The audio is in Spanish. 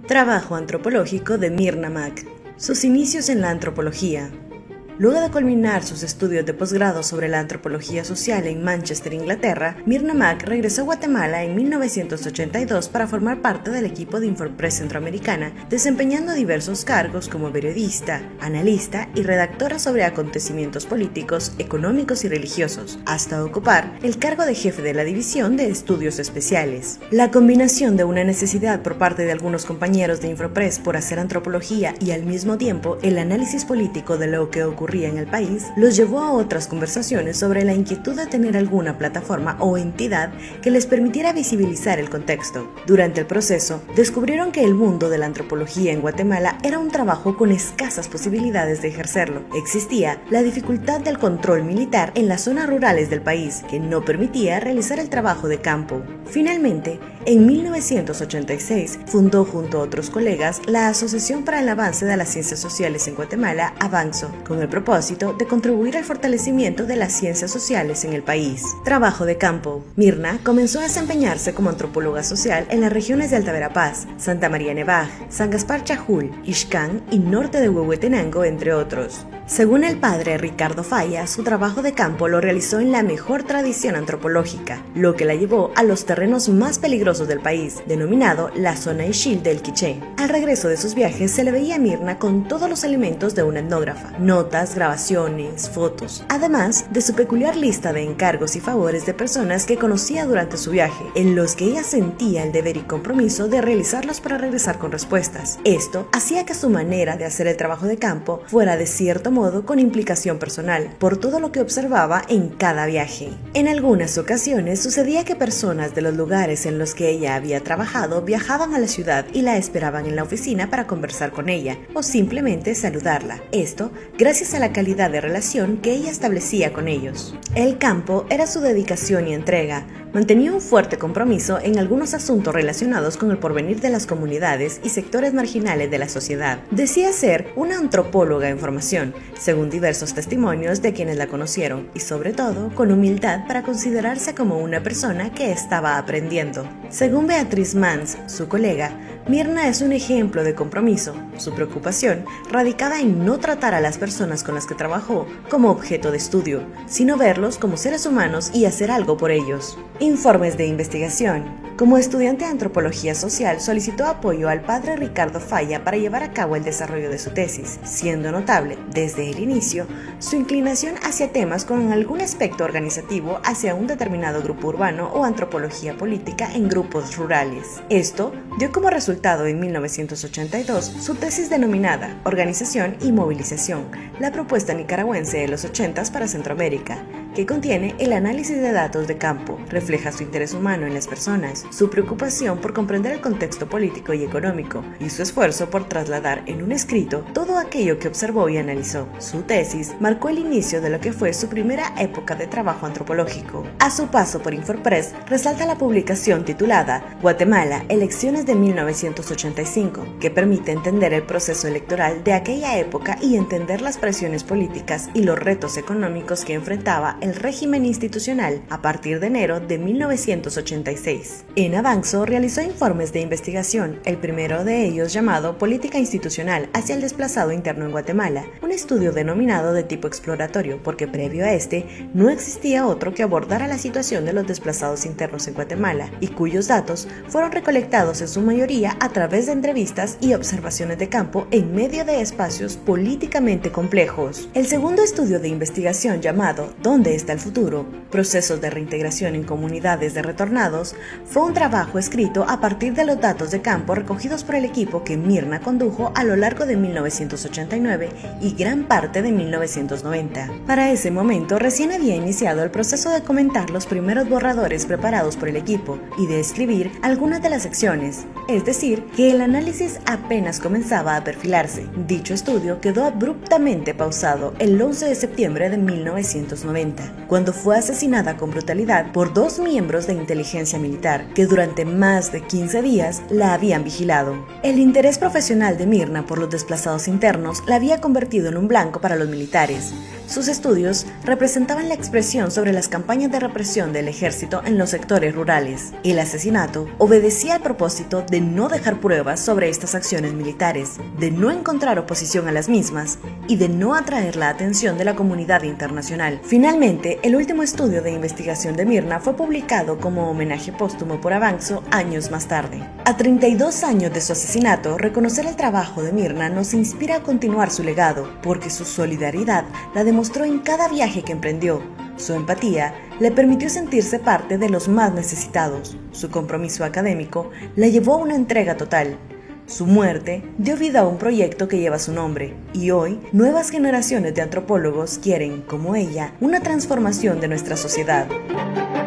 Trabajo antropológico de Myrna Mack. Sus inicios en la antropología. Luego de culminar sus estudios de posgrado sobre la antropología social en Manchester, Inglaterra, Myrna Mack regresó a Guatemala en 1982 para formar parte del equipo de Infopress Centroamericana, desempeñando diversos cargos como periodista, analista y redactora sobre acontecimientos políticos, económicos y religiosos, hasta ocupar el cargo de jefe de la División de Estudios Especiales. La combinación de una necesidad por parte de algunos compañeros de Infopress por hacer antropología y al mismo tiempo el análisis político de lo que ocurría en el país, los llevó a otras conversaciones sobre la inquietud de tener alguna plataforma o entidad que les permitiera visibilizar el contexto. Durante el proceso, descubrieron que el mundo de la antropología en Guatemala era un trabajo con escasas posibilidades de ejercerlo. Existía la dificultad del control militar en las zonas rurales del país, que no permitía realizar el trabajo de campo. Finalmente, en 1986, fundó junto a otros colegas la Asociación para el Avance de las Ciencias Sociales en Guatemala, Avanzo, con el propósito de contribuir al fortalecimiento de las ciencias sociales en el país. Trabajo de campo. Myrna comenzó a desempeñarse como antropóloga social en las regiones de Alta Verapaz, Santa María Nevaj, San Gaspar Chajul, Ixcán y norte de Huehuetenango, entre otros. Según el padre Ricardo Falla, su trabajo de campo lo realizó en la mejor tradición antropológica, lo que la llevó a los terrenos más peligrosos del país, denominado la zona Ixil del Quiché. Al regreso de sus viajes se le veía a Myrna con todos los elementos de una etnógrafa, notas, grabaciones, fotos, además de su peculiar lista de encargos y favores de personas que conocía durante su viaje, en los que ella sentía el deber y compromiso de realizarlos para regresar con respuestas. Esto hacía que su manera de hacer el trabajo de campo fuera de cierto modo con implicación personal, por todo lo que observaba en cada viaje. En algunas ocasiones sucedía que personas de los lugares en los que ella había trabajado viajaban a la ciudad y la esperaban en la oficina para conversar con ella o simplemente saludarla. Esto gracias a la calidad de relación que ella establecía con ellos. El campo era su dedicación y entrega. Mantenía un fuerte compromiso en algunos asuntos relacionados con el porvenir de las comunidades y sectores marginales de la sociedad. Decía ser una antropóloga en formación, según diversos testimonios de quienes la conocieron, y sobre todo con humildad para considerarse como una persona que estaba aprendiendo. Según Beatriz Mans, su colega, Myrna es un ejemplo de compromiso. Su preocupación radicaba en no tratar a las personas con las que trabajó como objeto de estudio, sino verlos como seres humanos y hacer algo por ellos. Informes de investigación. Como estudiante de antropología social, solicitó apoyo al padre Ricardo Falla para llevar a cabo el desarrollo de su tesis, siendo notable, desde el inicio, su inclinación hacia temas con algún aspecto organizativo hacia un determinado grupo urbano o antropología política en grupos rurales. Esto dio como resultado en 1982 su tesis denominada Organización y Movilización, la propuesta nicaragüense de los 80s para Centroamérica, que contiene el análisis de datos de campo, refleja su interés humano en las personas, su preocupación por comprender el contexto político y económico, y su esfuerzo por trasladar en un escrito todo aquello que observó y analizó. Su tesis marcó el inicio de lo que fue su primera época de trabajo antropológico. A su paso por Infopress, resalta la publicación titulada Guatemala, elecciones de 1985, que permite entender el proceso electoral de aquella época y entender las presiones políticas y los retos económicos que enfrentaba el régimen institucional a partir de enero de 1986. En Avanzo realizó informes de investigación, el primero de ellos llamado Política Institucional hacia el desplazado interno en Guatemala, un estudio denominado de tipo exploratorio porque previo a este no existía otro que abordara la situación de los desplazados internos en Guatemala y cuyos datos fueron recolectados en su mayoría a través de entrevistas y observaciones de campo en medio de espacios políticamente complejos. El segundo estudio de investigación llamado ¿Dónde está el futuro? Procesos de reintegración en comunidades de retornados fue un trabajo escrito a partir de los datos de campo recogidos por el equipo que Myrna condujo a lo largo de 1989 y gran parte de 1990. Para ese momento recién había iniciado el proceso de comentar los primeros borradores preparados por el equipo y de escribir algunas de las secciones, es decir, que el análisis apenas comenzaba a perfilarse. Dicho estudio quedó abruptamente pausado el 11 de septiembre de 1990, cuando fue asesinada con brutalidad por dos miembros de inteligencia militar que durante más de 15 días la habían vigilado. El interés profesional de Myrna por los desplazados internos la había convertido en un blanco para los militares. Sus estudios representaban la expresión sobre las campañas de represión del ejército en los sectores rurales. El asesinato obedecía al propósito de no dejar pruebas sobre estas acciones militares, de no encontrar oposición a las mismas y de no atraer la atención de la comunidad internacional. Finalmente, el último estudio de investigación de Mirna fue publicado como homenaje póstumo por Avanzo años más tarde. A 32 años de su asesinato, reconocer el trabajo de Mirna nos inspira a continuar su legado, porque su solidaridad la demostró en cada viaje que emprendió. Su empatía le permitió sentirse parte de los más necesitados. Su compromiso académico la llevó a una entrega total. Su muerte dio vida a un proyecto que lleva su nombre, y hoy nuevas generaciones de antropólogos quieren, como ella, una transformación de nuestra sociedad.